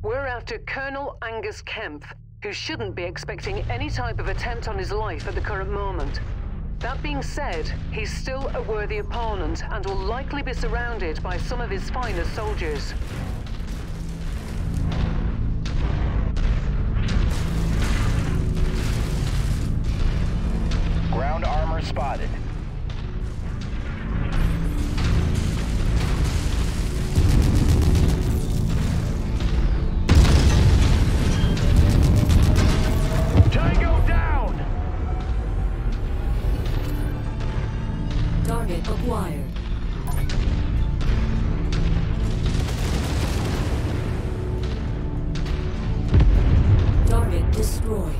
We're after Colonel Angus Kempf, who shouldn't be expecting any type of attempt on his life at the current moment. That being said, he's still a worthy opponent and will likely be surrounded by some of his finest soldiers. Ground armor spotted. Tango down! Target acquired. Target destroyed.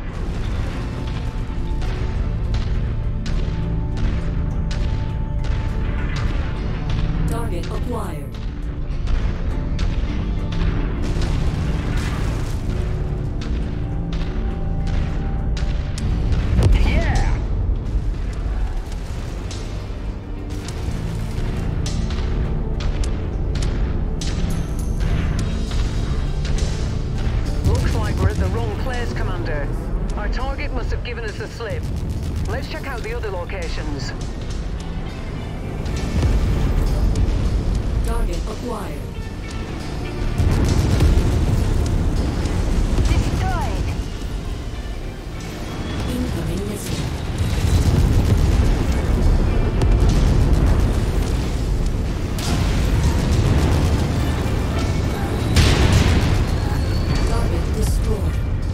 Target acquired. Yeah! Looks like we're at the wrong place, Commander. Our target must have given us the slip. Let's check out the other locations. Target acquired. Destroyed. Incoming missile. Target destroyed.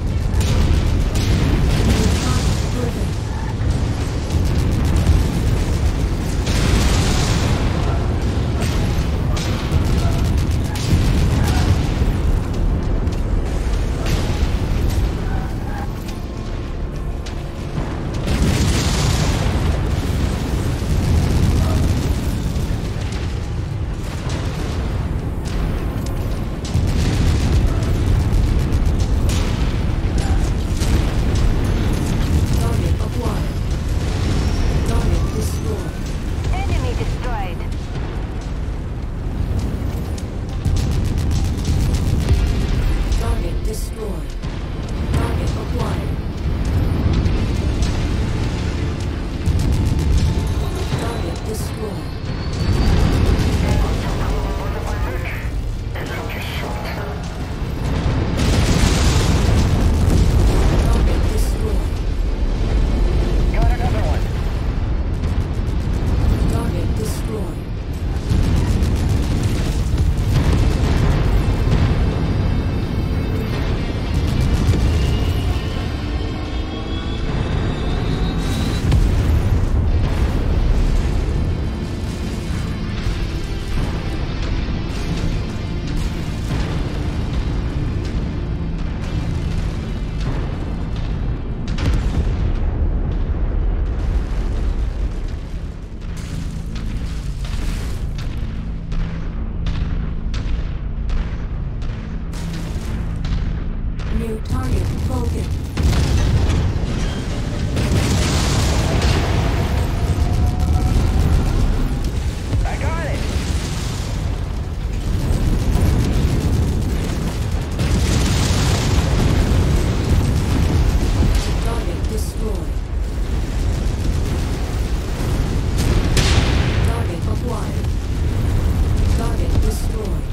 New target focus. I got it! Target destroyed. Target acquired. Target destroyed.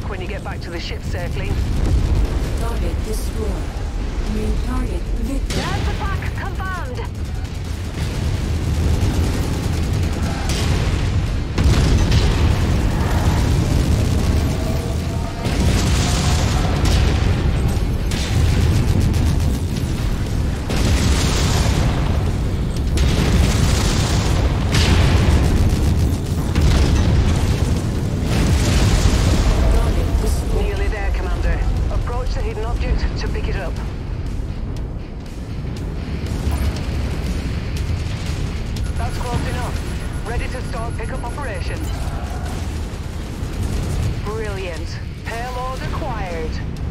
back when you get back to the ship safely. Target destroyed. New target victory. That's attack confirmed. Nearly there, Commander. Approach the hidden object to pick it up. That's close enough. Ready to start pickup operations. Brilliant. Payload acquired.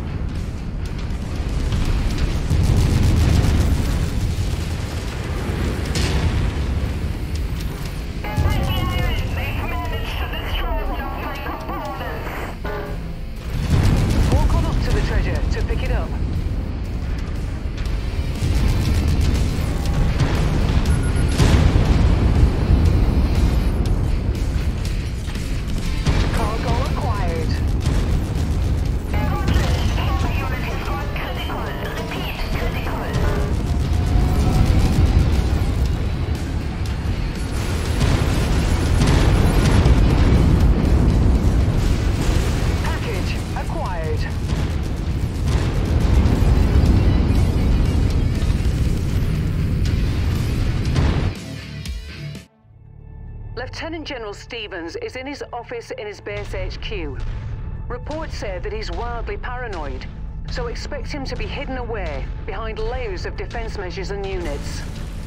Walk on up to the treasure to pick it up. Cargo acquired. Package acquired. Lieutenant General Stevens is in his office in his base HQ. Reports say that he's wildly paranoid, so expect him to be hidden away behind layers of defense measures and units.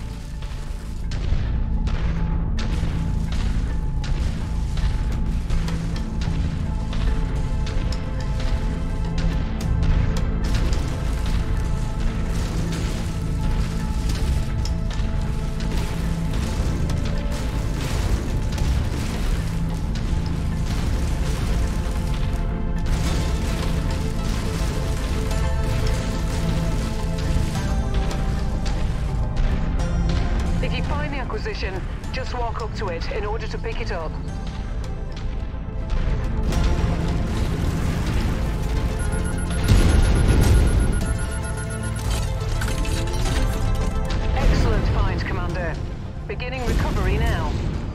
If you find the acquisition, just walk up to it in order to pick it up. Excellent find, Commander. Beginning recovery now.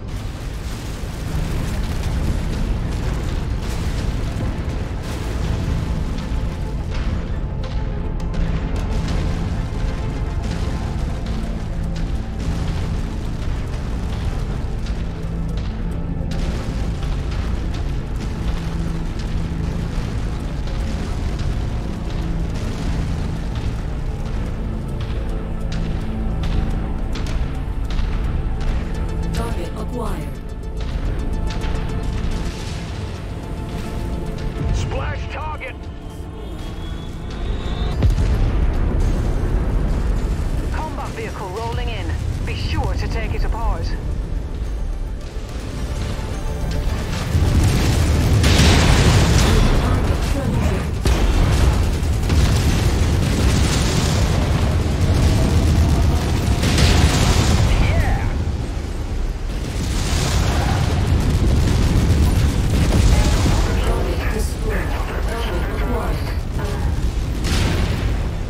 Target acquired. Splash target. Combat vehicle rolling in. Be sure to take it apart. Target troubleshooting. Yeah. Target destroyed. Target acquired.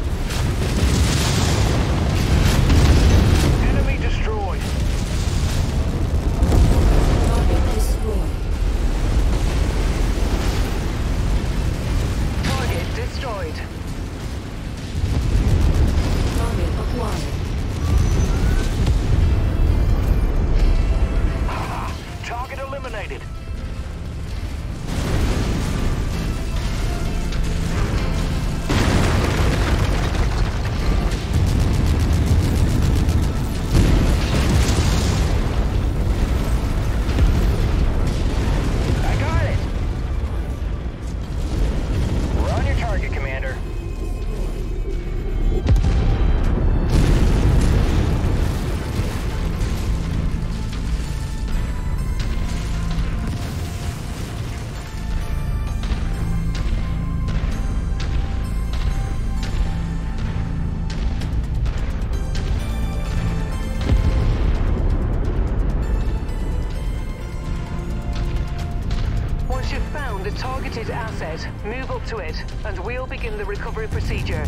Enemy destroyed. Move up to it, and we'll begin the recovery procedure.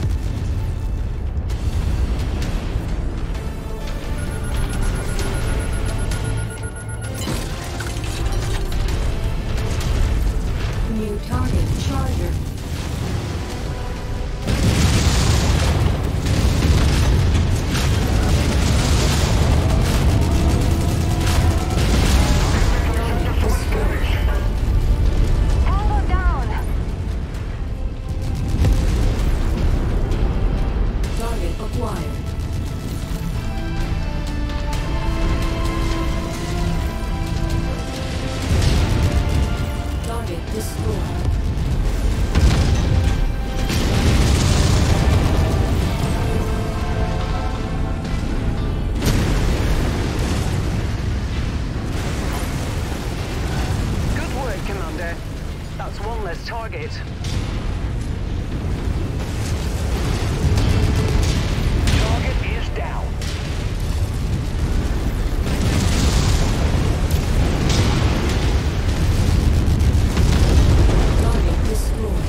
New target, Charger. Tango down. Target acquired. Target destroyed. Good work, Commander. That's one less target. Target is down. Target destroyed.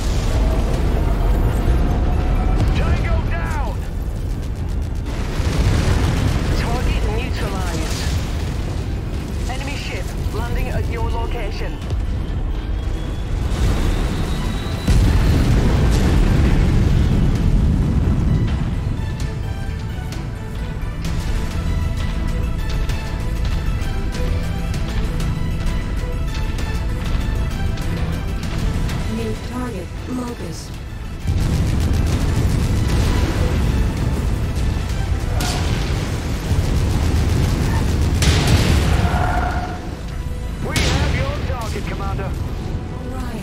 Tango down. Target neutralized. Enemy ship landing at your location. New target, Locust. We have your target, Commander. Orion.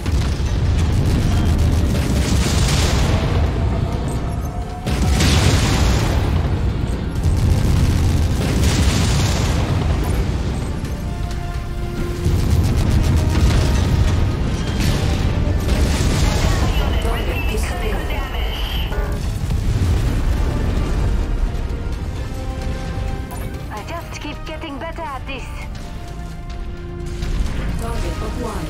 Target destroyed. I just keep getting better at this. Target acquired.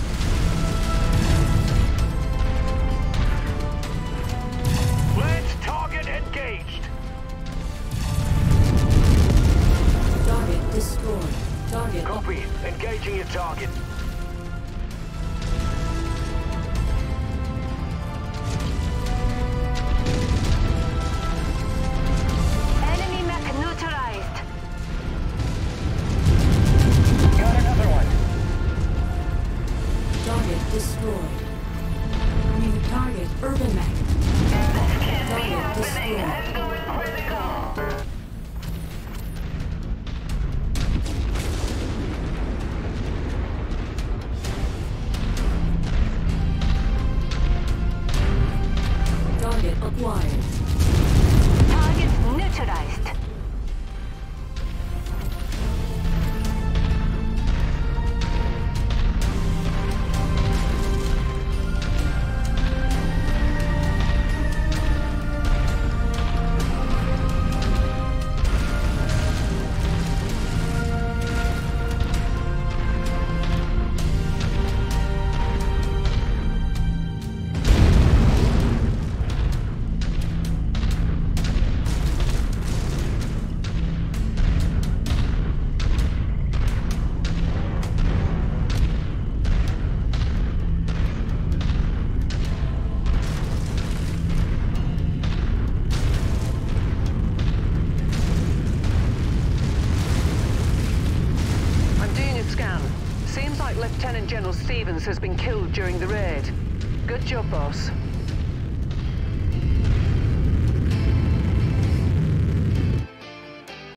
Lance target engaged. Target destroyed. Target Copy. Engaging your target. Enemy mech neutralized. Got another one. Target destroyed. New target, Urban Mech. Target destroyed. Target acquired. Target neutralized. Lieutenant General Stevens has been killed during the raid. Good job, boss.